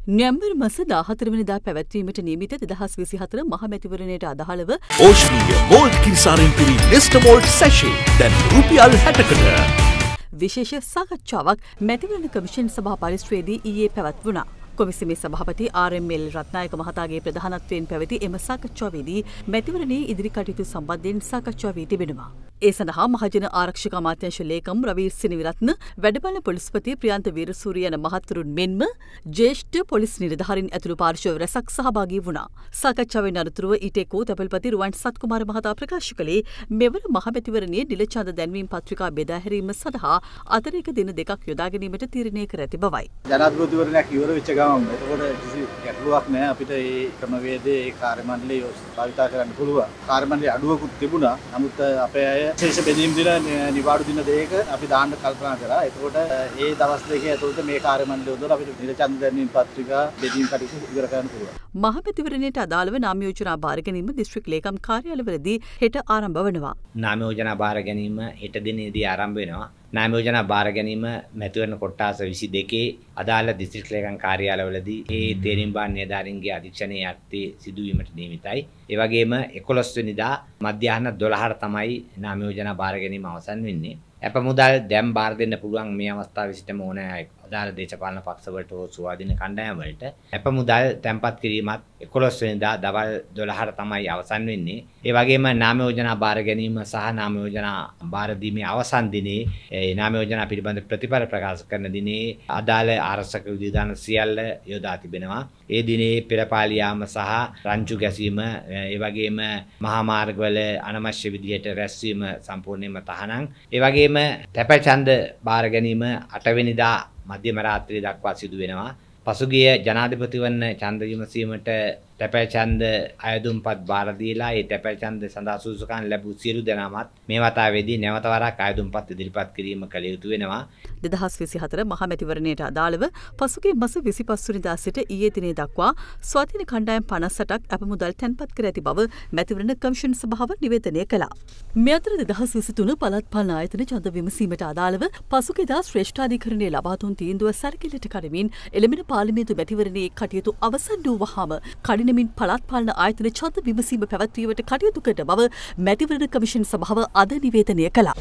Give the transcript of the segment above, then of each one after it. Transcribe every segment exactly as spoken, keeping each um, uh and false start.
නොවැම්බර් මාස දාහතර වෙනිදා පැවැත්වීමට නියමිත දෙදහස් විසිහතර මහ මැතිවරණයට අදාළව ඕෂ්නීය මෝල්ට් කිරිසාරෙන් පිරි නෙස්ටා මෝල්ට් සැෂේ දැන් රුපියල් හැටකට විශේෂ සාකච්ඡාවක් මැතිවරණ කමිෂන් සභා පරිශ්‍රයේදී ඊයේ පැවැත්වුණා. කොමිසමේ සභාපති ආර් එම් එල් රත්නායක මහතාගේ ප්‍රධානත්වයෙන් පැවති එම සාකච්ඡාවේදී මැතිවරණයේ ඉදිරි කටයුතු සම්බන්ධයෙන් සාකච්ඡා වී තිබෙනවා. ඒ සඳහා මහජන ආරක්ෂක අමාත්‍යාංශ ලේකම් රවීර් සිනිවිරත්න, වැඩබල පොලිස්පති ප්‍රියන්ත වීරසූරිය යන මහත්වරුන් මෙන්ම ජ්‍යෙෂ්ඨ පොලිස් නිලධාරීන් ඇතුළු පාර්ශ්ව රැසක් සහභාගී වුණා. සාකච්ඡාවෙන් අනතුරුව ඊටෙකෝ තැපල්පති රුවන් සත්කුමාර මහතා ප්‍රකාශ කළේ මෙවර මහ මැතිවරණයේ නිල ඡන්ද දැන්වීම් පත්‍රිකා බෙදා හැරීම සඳහා අතරේක දින දෙකක් යොදා ගැනීමට තීරණය කර ඇති බවයි. ජනාධිපතිවරණයක් ඉවර වෙච්ච ගමන් එතකොට කිසි ගැටලුවක් නැහැ අපිට මේ ක්‍රමවේදයේ ඒ කාර්ය මණ්ඩලය භාවිතා කරන්න පුළුවන්. කාර්ය මණ්ඩලයේ අඩුවකුත් තිබුණා. නමුත් අපේ අය විශේෂ බෙදීම් දින නිවාඩු දින දෙකක අපි දාන්න කල්පනා කරා. එතකොට ඒ දවස් දෙකේ ඇතුළත මේ කාර්ය මණ්ඩලය උදවල අපිට නිල ඡන්ද දැන්වීම් පත්‍රිකා බෙදීම් කටයුතු ඉවර කරන්න පුළුවන්. මහ මැතිවරණයට අදාළව නාම යෝජනා බාර ගැනීම දිස්ත්‍රික් ලේකම් කාර්යාලවලදී හෙට ආරම්භ වෙනවා. නාම යෝජනා බාර ගැනීම හෙට දිනේදී ආරම්භ වෙනවා. නාම යෝජනා බාර ගැනීම මැතිවරණ කොට්ටාස විසි දෙකේ අදාළ දිස්ත්‍රික් ලේකම් කාර්යාලවලදී ඒ තේරීම් බාර නිලධාරීන්ගේ අධීක්ෂණයේ යටතේ සිදුවීමට නියමිතයි. ඒ වගේම එකොළොස් වෙනිදා මධ්‍යහන දොළහට තමයි නාම යෝජනා බාර ගැනීම අවසන් වෙන්නේ. අප මුදල් දැන් බාර දෙන්න පුළුවන් මේ අවස්ථාවේ සිටම ඕනෑ අදාළ දේශපාලන පක්ෂවලට හෝ ස්වාධීන කණ්ඩායම් වලට. අප මුදල් තැන්පත් කිරීමත් එකොළොස් වෙනිදා දවල් දොළහට තමයි අවසන් වෙන්නේ. ඒ වගේම නාම යෝජනා බාර ගැනීම සහ නාම යෝජනා බාර දීමේ අවසන් දිනේ ඒ නාම යෝජනා පිළිබඳ ප්‍රතිඵල ප්‍රකාශ කරන දිනේ අදාළ ආරක්ෂක විධාන සියල්ල යොදා තිබෙනවා. ඒ දිනේ පෙරපාලි යාම සහ රංචු ගැසීම ඒ වගේම මහා මාර්ගවල අනවශ්‍ය විදියට රැස්වීම සම්පූර්ණයෙන්ම තහනම්. ඒ වගේම තැපැල් ඡන්ද බාර ගැනීම අට වෙනිදා මධ්‍යම රාත්‍රිය දක්වා සිදු වෙනවා. පසුගිය ජනාධිපතිවරණ ඡන්ද විමසීමට තැපැල් ඡන්ද අයදුම්පත් බාර දීලා ඒ තැපැල් ඡන්ද සඳහා සුසුකම් ලැබූ සියලු දෙනාමත් මේ වතාවේදී නැවත වරක් අයදුම්පත් ඉදිරිපත් කිරීම කළ යුතු වෙනවා. දෙදහස් විසිහතර මහ මැතිවරණයට අදාළව පසුගිය මාස විසිපස් වෙනිදා සිට ඊයේ දිනේ දක්වා ස්වාධීන කණ්ඩායම් පනස් අටක් අප මුදල් තැන්පත් කර ඇති බව මැතිවරණ කමිෂන් සභාව නිවේදනය කළා. මේ අතර දෙදහස් විසිතුන පළාත් පාලන ආයතන ඡන්ද විමසීමට අදාළව පසුගියදා ශ්‍රේෂ්ඨාධිකරණයේ ලබා දුන් තීන්දුව සැලකිලිට කරමින් එළඹෙන පාර්ලිමේන්තු මැතිවරණයේ කටයුතු අවසන් වූ වහාම කඩිනමින් පළාත් පාලන ආයතන ඡන්ද විමසීම පැවැත්වීමට කටයුතු කරන බව මැතිවරණ කමිෂන් සභාව අද නිවේදනය කළා.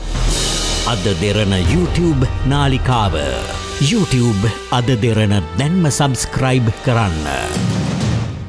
අද දෙරණ YouTube නාලිකාව YouTube අද දෙරණ දැන්ම සබස්ක්‍රයිබ් කරන්න.